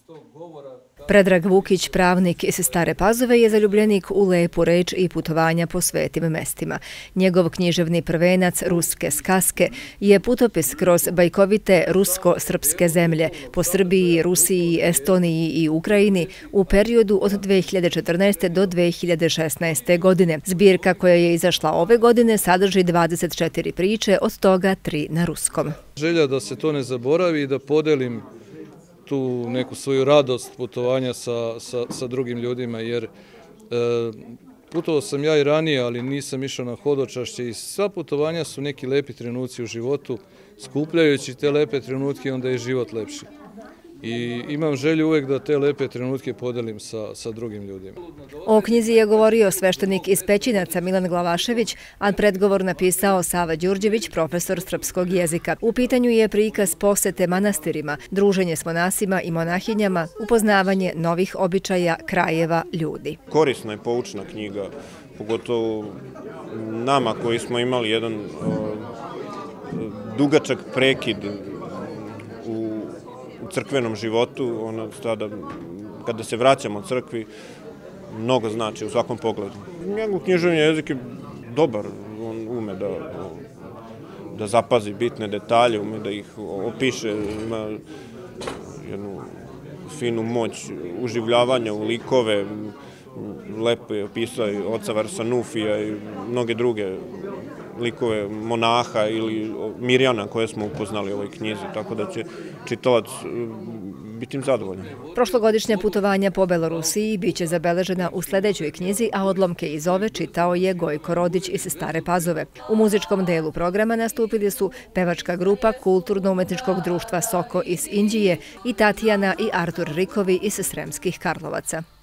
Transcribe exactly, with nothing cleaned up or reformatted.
Predrag Vukić, pravnik iz Stare Pazove, je zaljubljenik u lepu reč i putovanja po svetim mestima. Njegov književni prvenac Ruske skaske je putopis kroz bajkovite rusko-srpske zemlje po Srbiji, Rusiji, Estoniji i Ukrajini u periodu od dve hiljade četrnaeste. do dve hiljade šesnaeste. godine. Zbirka koja je izašla ove godine sadrži dvadeset četiri priče, od toga tri na ruskom. Želja da se to ne zaboravi i da podelim tu neku svoju radost putovanja sa, sa, sa drugim ljudima, jer e, putovao sam ja i ranije, ali nisam išao na hodočašće i sva putovanja su neki lepi trenuci u životu. Skupljajući te lepe trenutke, onda je život lepši. I imam želju uvek da te lepe trenutke podelim sa, sa drugim ljudima. O knjizi je govorio sveštenik iz Pećinaca Milan Glavašević, a predgovor napisao Sava Đurđević, profesor srpskog jezika. U pitanju je prikaz posete manastirima, druženje s monasima i monahinjama, upoznavanje novih običaja, krajeva, ljudi. Korisna i poučna knjiga, pogotovo nama koji smo imali jedan o, dugačak prekid u u crkvenom životu, ono sada, kada se vraćamo od crkvi, mnogo znači u svakom pogledu. Njegov književni jezik je dobar, on ume da, da zapazi bitne detalje, ume da ih opiše, ima jednu finu moć uživljavanja u likove, lepo je opisao i oca Varsanufija i mnoge druge likove monaha ili Mirjana koje smo upoznali u ovoj knjizi, tako da će čitalac biti im zadovoljan. Prošlogodišnja putovanja po Belorusiji biće zabeležena u sledećoj knjizi, a odlomke iz ove čitao je Gojko Rodić iz Stare Pazove. U muzičkom delu programa nastupili su pevačka grupa Kulturno-umetničkog društva Soko iz Inđije i Tatjana i Artur Rikovi iz Sremskih Karlovaca.